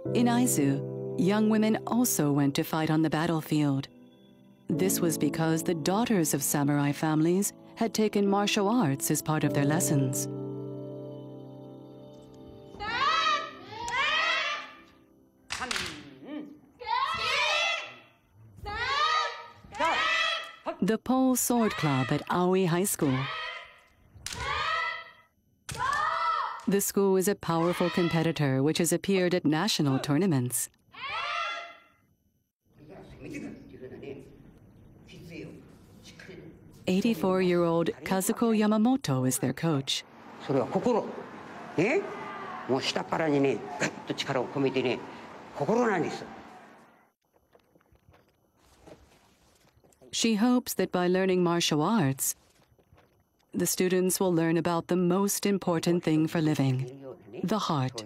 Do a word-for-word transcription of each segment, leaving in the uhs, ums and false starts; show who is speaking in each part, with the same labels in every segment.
Speaker 1: In Aizu, young women also went to fight on the battlefield. This was because the daughters of samurai families had taken martial arts as part of their lessons. The Pole Sword Club at Aoi High School. The school is a powerful competitor which has appeared at national tournaments. eighty-four-year-old Kazuko Yamamoto is their coach. She hopes that by learning martial arts, the students will learn about the most important thing for living, the heart.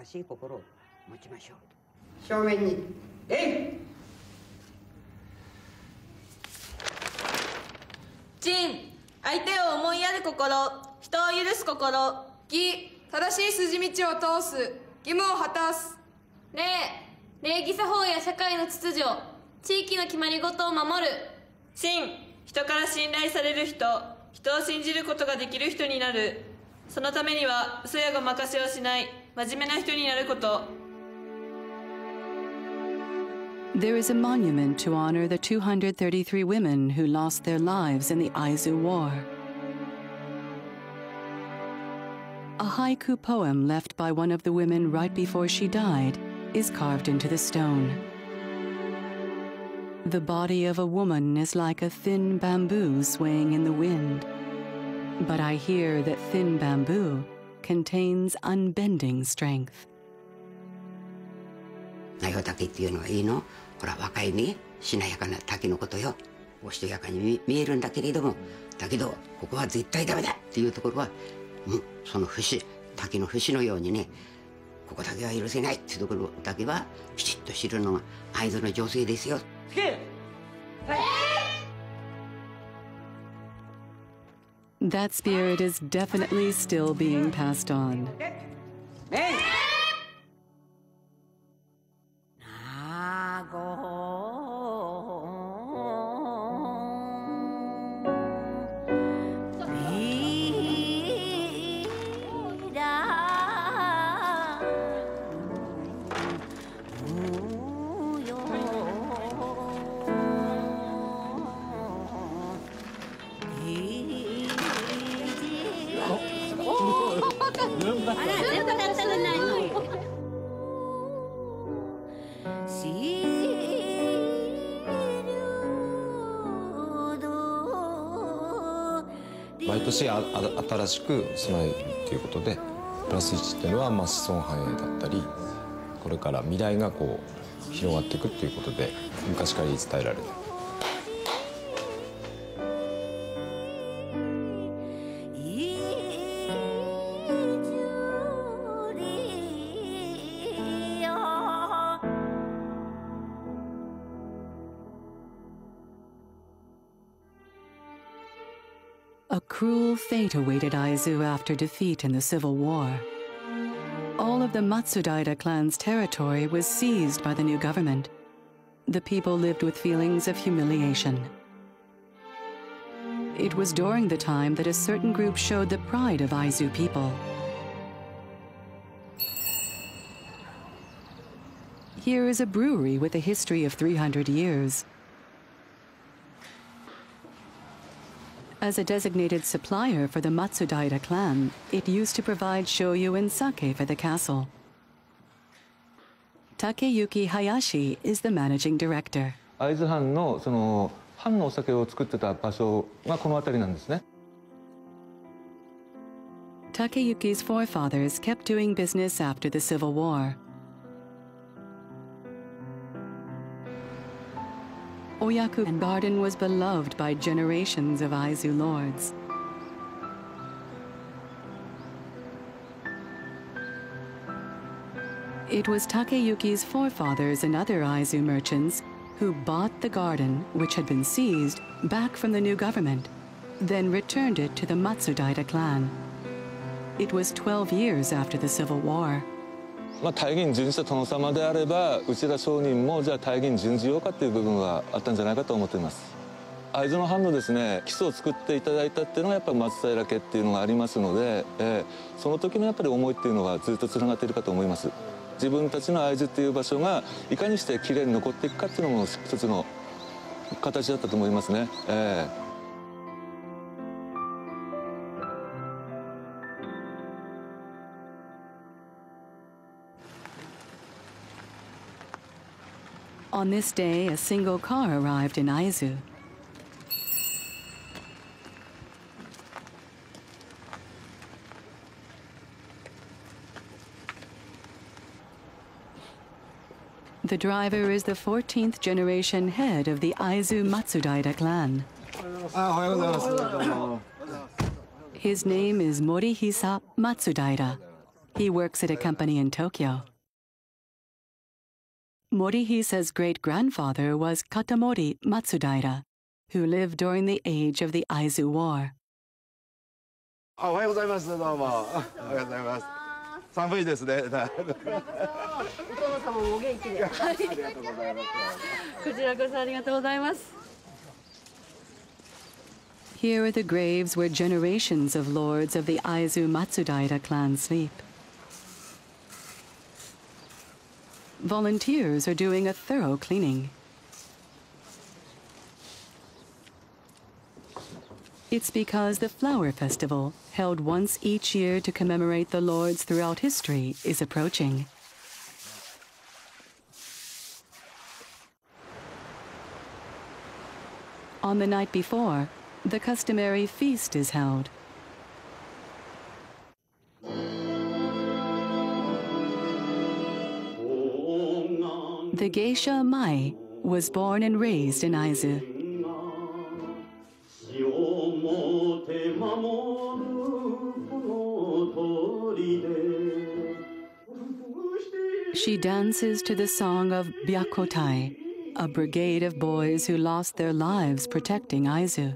Speaker 2: Jin, 相手を思いやる心、人を許す心。義、正しい筋道を通す、義務を果たす。礼、礼儀作法や社会の秩序、地域の決まり事を守る。信、人から信頼される人、人を信じることができる人になる。そのためには嘘やごまかしをしない真面目な人になること。
Speaker 1: There is a monument to honor the two hundred thirty-three women who lost their lives in the Aizu War. A haiku poem left by one of the women right before she died is carved into the stone. The body of a woman is like a thin bamboo swaying in the wind. But I hear that thin bamboo contains unbending strength.
Speaker 3: 内容竹っていうのはいいの？ほら若いね、しなやかな竹のことよ。おしとやかに見えるんだけれども、だけどここは絶対ダメだっていうところは、うん、その節、竹の節のようにね、ここだけは許せないっていうところだけはきちっと知るのが会津の女性ですよ。
Speaker 1: That spirit is definitely still being passed on.
Speaker 4: 毎年ああ新しく備えるっていうことで、プラスいちっていうのはまあ子孫繁栄だったり、これから未来がこう広がっていくっていうことで昔から言い伝えられてる。
Speaker 1: A cruel fate awaited Aizu after defeat in the Civil War. All of the Matsudaira clan's territory was seized by the new government. The people lived with feelings of humiliation. It was during the time that a certain group showed the pride of Aizu people. Here is a brewery with a history of three hundred years. As a designated supplier for the Matsudaira clan, it used to provide shoyu and sake for the castle. Takeyuki Hayashi is the managing director.
Speaker 5: 会津藩のその藩のお酒を作ってた場所がこの辺りなんですね。
Speaker 1: Takeyuki's forefathers kept doing business after the Civil War. Oyaku Garden was beloved by generations of Aizu lords. It was Takeyuki's forefathers and other Aizu merchants who bought the garden, which had been seized, back from the new government, then returned it to the Matsudaira clan. It was twelve years after the Civil War.
Speaker 5: まあ、大義に準じた殿様であれば内田商人もじゃあ大義に準じようかっていう部分はあったんじゃないかと思っています。会津の藩のですね基礎を作っていただいたっていうのがやっぱり松平家っていうのがありますので、えー、その時のやっぱり思いっていうのがずっとつながっているかと思います。自分たちの会津っていう場所がいかにしてきれいに残っていくかっていうのも一つの形だったと思いますね。えー
Speaker 1: On this day, a single car arrived in Aizu. The driver is the fourteenth generation head of the Aizu Matsudaira clan. His name is Morihisa Matsudaira. He works at a company in Tokyo. Morihisa's great-grandfather was Katamori Matsudaira, who lived during the age of the Aizu War.
Speaker 6: おはようございます。どうも。おはようございます。寒いですね。お殿様もお元気で。ありがとうございます。こちらこそありがとうございます。
Speaker 1: Here are the graves where generations of lords of the Aizu Matsudaira clan sleep. Volunteers are doing a thorough cleaning. It's because the Flower Festival, held once each year to commemorate the lords throughout history, is approaching. On the night before, the customary feast is held. The geisha Mai was born and raised in Aizu. She dances to the song of Byakotai, a brigade of boys who lost their lives protecting Aizu.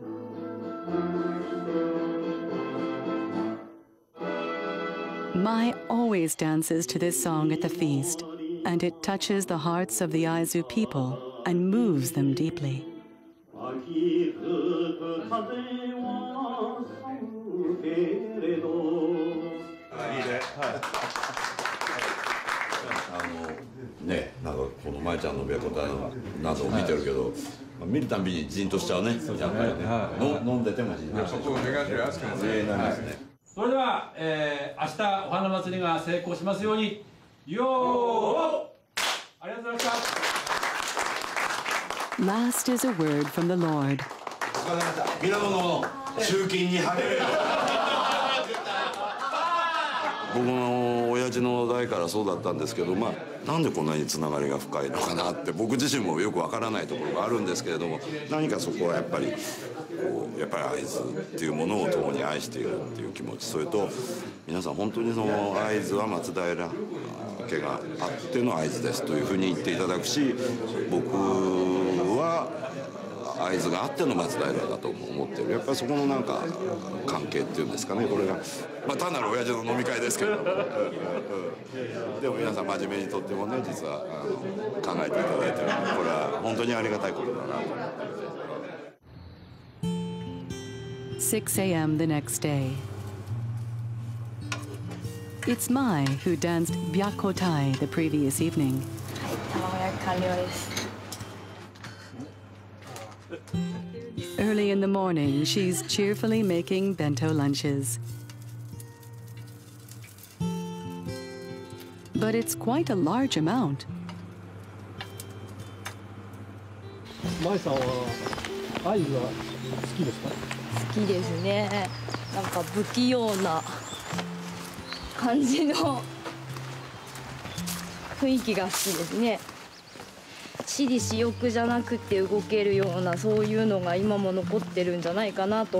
Speaker 1: Mai always dances to this song at the feast, and it touches the hearts of the Aizu people and moves them deeply.
Speaker 7: Ne, なんかこの舞ちゃんのべこたなどを見てるけど、見るたびにじんとしちゃうね。やっぱりね。飲んでてもじんとしちゃう。
Speaker 8: それでは、えー、明日お花祭りが成功しますように。よー。ありがとうございました。
Speaker 1: Last is a word from the Lord.
Speaker 7: 源の集金に励める。僕の親父の代からそうだったんですけど、まあなんでこんなにつながりが深いのかなって僕自身もよくわからないところがあるんですけれども、何かそこはやっぱりこうやっぱり会津っていうものを共に愛しているっていう気持ち、それと皆さん本当にその会津は松平家があっての会津ですというふうに言っていただくし、僕は会津があっての松平だと思ってる。やっぱりそこのなんか関係っていうんですかね、これがまあ単なる親父の飲み会ですけどでも皆さん真面目にとってもね、実はあの考えていただいてる、これは本当にありがたいことだなと思ってる。
Speaker 1: six a m the next day. It's Mai who danced Byakotai the previous evening.
Speaker 9: はい、卵焼き完了です。
Speaker 1: Early in the morning, she's cheerfully making bento lunches. But it's quite a large amount.
Speaker 10: 舞さんは愛は好きですか？
Speaker 9: 好きですね。なんか不器用な感じの雰囲気が好きですね。私利私欲じゃなくて動けるような、そういうのが今も残ってるんじゃないかなと。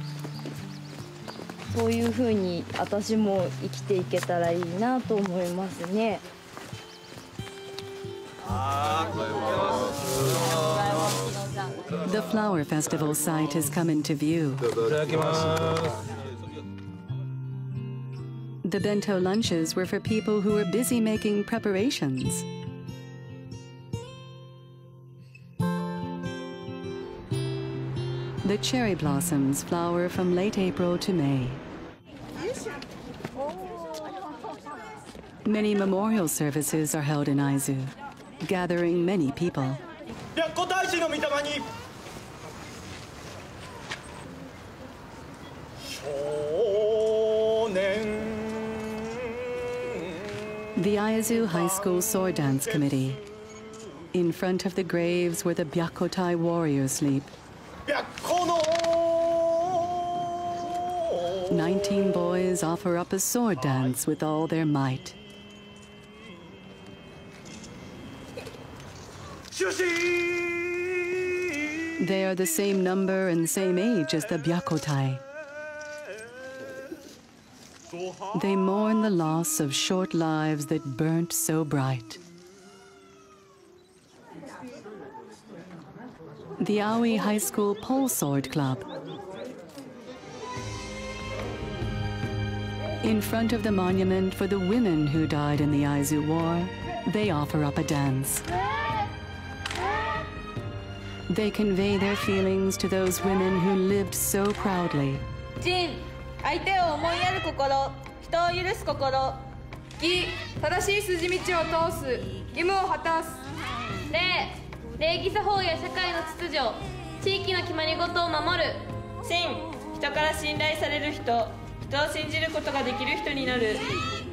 Speaker 9: そういうふうに私も生きていけたらいいなと思いますね。
Speaker 1: The flower festival site has come into view. The bento lunches were for people who were busy making preparations. The cherry blossoms flower from late April to May. Many memorial services are held in Aizu, gathering many people. The Aizu High School Sword Dance Committee. In front of the graves where the Byakutai warriors sleep. Nineteen boys offer up a sword dance with all their might. They are the same number and same age as the Byakutai. They mourn the loss of short lives that burnt so bright. The Aoi High School Pole Sword Club. In front of the monument for the women who died in the Aizu War, they offer up a dance. They convey their feelings to those women who lived so proudly.
Speaker 2: Jin, 相手を思いやる心、人を許す心。義、正しい筋道を通す、義務を果たす。礼、礼儀作法や社会の秩序、地域の決まり事を守る。信、人から信頼される人、人を信じることができる人になる。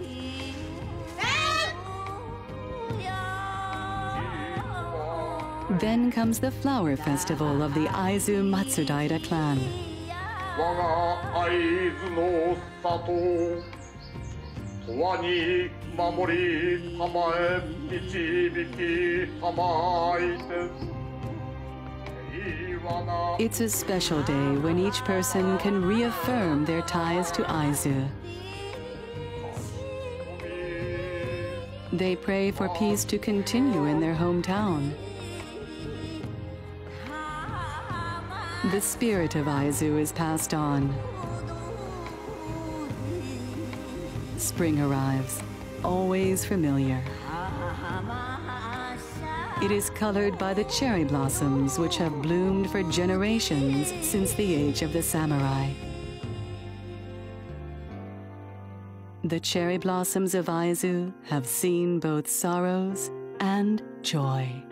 Speaker 1: Then comes the flower festival of the Aizu Matsudaira clan. It's a special day when each person can reaffirm their ties to Aizu. They pray for peace to continue in their hometown. The spirit of Aizu is passed on. Spring arrives, always familiar. It is colored by the cherry blossoms which have bloomed for generations since the age of the samurai. The cherry blossoms of Aizu have seen both sorrows and joy.